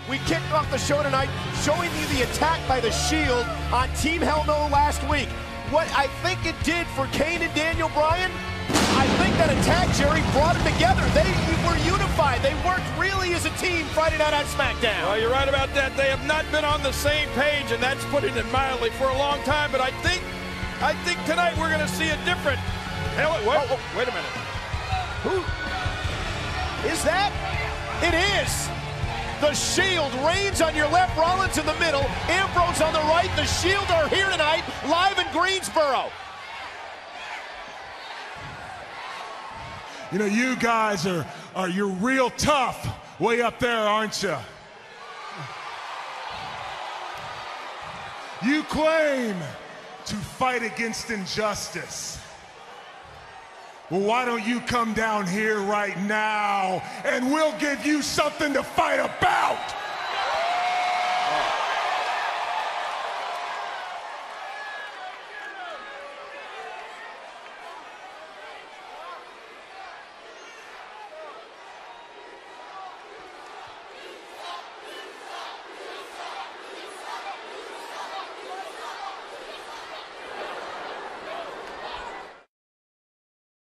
We kicked off the show tonight showing you the attack by the Shield on Team Hell No last week. What I think it did for Kane and Daniel Bryan, I think that attack, Jerry, brought them together. They were unified. They worked really as a team Friday night on SmackDown. Well, you're right about that. They have not been on the same page, and that's putting it mildly, for a long time. But I think tonight we're going to see a different. Hell, wait a minute. Who is that? It is. The Shield. Reigns on your left, Rollins in the middle, Ambrose on the right. The Shield are here tonight, live in Greensboro. You know, you guys you're real tough way up there, aren't you? You claim to fight against injustice. Well, why don't you come down here right now and we'll give you something to fight about?